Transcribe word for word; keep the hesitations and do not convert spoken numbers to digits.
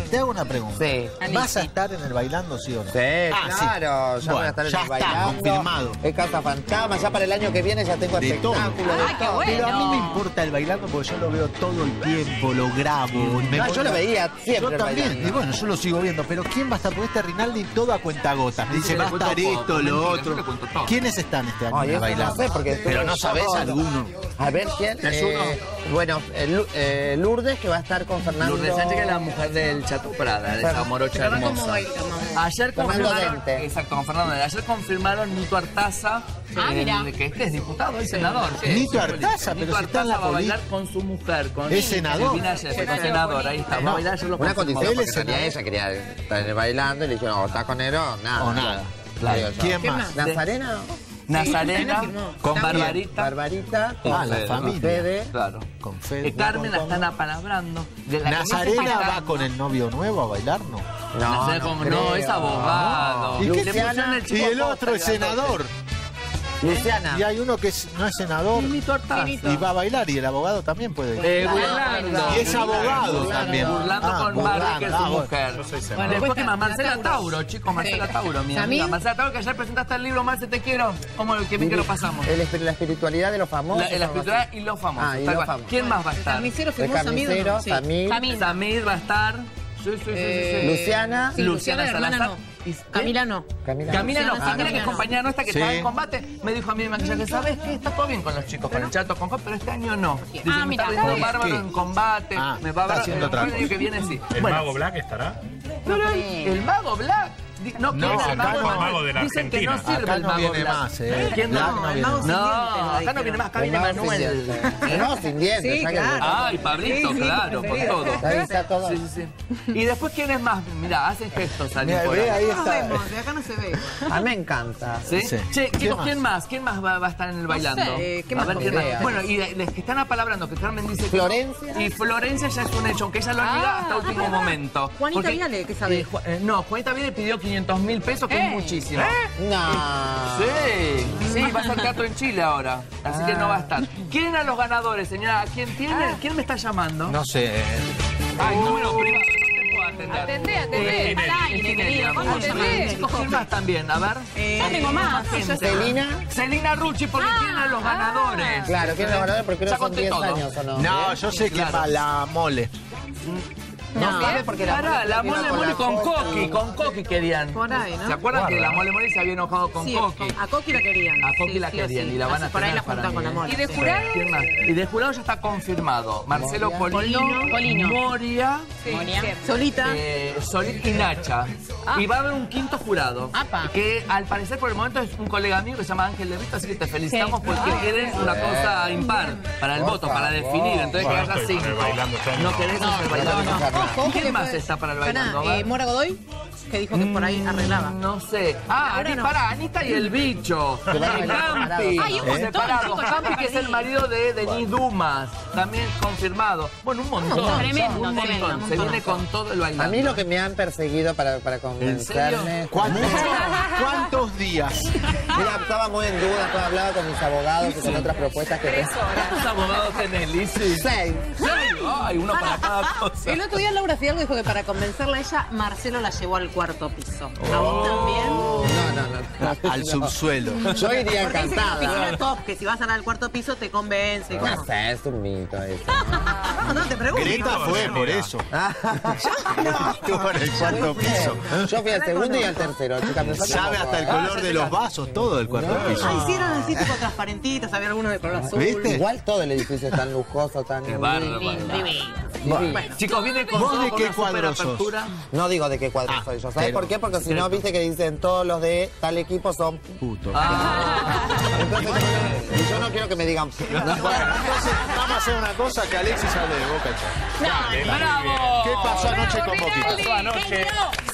te hago una pregunta. Sí. ¿Vas a estar en el bailando, sí o no? Sí, Ah, claro. sí. Ya Bueno, voy a estar en ya el está, bailando. confirmado. Es Casa Fantasma. Ya para el año que viene ya tengo De todo. espectáculo. de Ah, qué todo. bueno. Pero a mí me importa el bailando porque yo lo veo todo el tiempo, lo grabo. me No, voy yo lo a- veía siempre Yo también, bailando. y bueno, yo lo sigo viendo. Pero ¿quién va a estar? Porque este Rinaldi todo a cuentagotas. Me dice, Sí, va a le cuento estar poco, esto, lo mentira, yo otro. le cuento todo. ¿Quiénes están este año Ay, en el eso no bailando? sé, porque Pero no estoy sabés yo. alguno. A ver, ¿quién? ¿Es Eh, uno? bueno, eh, Lu- eh, Lourdes, que va a estar con Fernando... Lourdes Sánchez, que es la mujer del Chato Prada, de esa morocha Pero hermosa. ¿cómo baila? Ayer Fernando confirmaron, Dente. exacto, con Fernando Dente. Ayer confirmaron Nito Artaza, Ah, el- mira. que este es diputado, es senador. Sí, Nito sí, Artaza, pero Nito si está en la Artaza va a poli- bailar con su mujer. Con Es senador. Silvina Ayer, con senador, ahí está. Va a bailar, ayer lo Una confirmó. condición, Él porque es en realidad senador. ella quería estar en el bailando y le dijeron, o estás con él o nada. O nada. Claro. Digo yo. ¿Quién ¿Qué más? más? ¿Nazarena? Nazarena, Sí, firmó. con También. Barbarita. Barbarita. Con Ah, la Fede, familia. Fede. Claro. Con Fede. Eh, Carmen la están apalabrando. De la ¿Nazarena camisa va para- con el novio nuevo a bailar? No. No, Nazarena no, con- creo. no, es abogado. ¿Y qué Le Luciana? pusieron el Y chico el otro es posta, senador. Luciana. Y hay uno que es- no es senador Nito Artaza. y va a bailar y el abogado también puede. Eh, burlando. Y es abogado Burlando, también. Burlando Ah, con burlando. Barbie, que es su Ah, bueno. mujer. Yo soy senador. Bueno, Después, después ¿qué más? está Marcela Tauro. Tauro, chicos, Marcela Sí. Tauro, mi ¿Samir? amiga. Marcela Tauro, que ayer presentaste el libro Marce Te Quiero. ¿Cómo lo que bien que lo pasamos? El espi- la espiritualidad de los famosos. La, la espiritualidad y los famosos. Ah, y tal los cual. famosos. ¿Quién más va a estar? Carnicero El firmó Samir. carnicero, ¿no? Sí. Samir. Samir. Samir va a estar. Sí, sí, sí, sí, Eh, sí. Luciana. Sí, Luciana, la hermana Salazar. no. ¿Y qué? Camila no. Camila. Camila no, Luciana, Camila que es Camila no. compañera nuestra que Sí. estaba en combate, me dijo a mí de maquillaje, ¿sabes qué? Está todo bien con los chicos, con el chato, con Jorge, pero este año no. Dice, Ah, me mira, está viendo está bien. bárbaro ¿Qué? en combate, Ah, me va a está ver haciendo el otra año cosa. que viene sí. ¿El Bueno, Mago Black estará? pero el, el Mago Black. di- No, No, quiere acá el mago, no. no, Mago de la dicen que no Argentina. sirve Acá el no Mago viene Black. más, ¿eh? ¿Quién Black no? no el viene Mago más. sin No, dientes, lo acá no dijeron. viene más, acá El viene mago sin Manuel. dientes. No, sin dientes. Sí, ya que- claro. Ay, Pablito, Sí, sí, claro, con preferido. todo. Ahí está todo. Sí, sí, sí. Y después, ¿quién es más? Mirá, hacen gestos allí Mira, por ve, ahí. ahí No está. vemos, de acá no se ve. A mí me encanta. ¿Sí? Sí. Che, ¿Quién chicos, más? ¿quién más? ¿Quién más va, va a estar en el bailando? sé, ¿qué a más ver, ¿quién idea? más? Bueno, y de- les que están apalabrando, que Carmen dice que Florencia. no, y Florencia ya es un hecho, aunque ella lo niega Ah, hasta último momento. Juanita Porque- Viale, ¿qué sabe? eh, Ju- eh, no, Juanita Viale pidió quinientos mil pesos, que Eh. es muchísimo. No. Sí, sí, va a ser teatro en Chile ahora, así que no va a estar. ¿Quién a los ganadores, señora? ¿Quién tiene? ¿Quién me está llamando? No sé. Ay, número privado, no te puedo atender. Atendé, atendé. Eh, Al aire, ¿quién querido. es? ¿Cómo Atendé. llamás? Chicos, ¿quién más también? A ver. Eh, Ya tengo más. gente. Celina. Celina Rucci, porque tiene a los ganadores. Claro, ¿quién es ganador? Porque Ya no son conté diez todo. años, ¿o no? No, yo sé quién Claro. va, la mole. No sabe porque la Pará, la mole mole con mole la con Coqui. Coqui, con Coqui querían. Por ahí, ¿no? ¿Se acuerdan que Guarda. la mole mole se había enojado con Sí, Coqui? a Coqui la querían. A Coqui Sí, la sí o querían sí. y la van a Así por ahí tener la juntan para con la mí, mole. ¿eh? ¿Y de jurado? ¿Quién más? Y de jurado ya está confirmado. Marcelo Moria. Polino, Polino. Polino. Moria, Moria. Solita. eh, Solís y Nacha. Ah. Y va a haber un quinto jurado. Apa. Que al parecer por el momento es un colega mío que se llama Ángel De Vito, así que te felicitamos Sí. porque querés una cosa impar para el Por voto, para favor. definir. Entonces que Bueno, haya estoy con el cinco. bailando este año. No querés hacer bailando. no, no. Ojo, ¿Quién que más fue- está para el Pará, bailando? A eh, ver. Mora Godoy, que dijo que por ahí arreglaba. Mm, No sé. Ah, Ahora Ani, no. pará, Anita y el bicho. Que van a bailar Campi. separados. Ay, un montón, Separados. chicos, ya Campi, me que es el perdí. marido de Denis Dumas. También confirmado. Bueno, un montón. montón, tremendo, un montón. tremendo, un Se montón. viene con todo el bailando. A mí lo que me han perseguido para, para convencerme... ¿Cuántos, ¿Cuántos días? Mira, estaba muy en duda, estaba hablaba con mis abogados y con otras propuestas que... ¿Cuántos abogados tenés, Lizzy? Seis. Ay, uno para cada cosa. El otro día Laura Fidalgo dijo que para convencerla a ella, Marcelo la llevó al cuarto piso. ¿A vos también? No, no, no. Al No. subsuelo. Yo iría Porque dice que encantada. Cristina Koch, que si vas a ir al cuarto piso te convence. No ¿Cómo? sé, es un mito eso. No, no, te pregunto. Greta fue por eso. Estuvo en el cuarto piso. Yo fui al segundo y al tercero, chica. Me falta Sabe poco. hasta el color de los vasos, todo el cuarto piso. Ah, hicieron así tipo transparentitos, había algunos de color azul. ¿Viste? Igual todo el edificio es tan lujoso, tan... Qué bárbaro. Divino. Chicos, viene con ¿Vos todo, de con qué una cuadro super sos? apertura. No digo de qué cuadro Ah, soy yo. ¿Sabes pero- por qué? Porque si no, viste que dicen todos los de tal equipo son... Puto. Ah. Entonces, y yo no quiero que me digan... Bueno, entonces vamos a hacer una cosa que Alexis hable de Boca. ¡Bravo! ¿Qué pasó anoche con Boquita? Pasó anoche.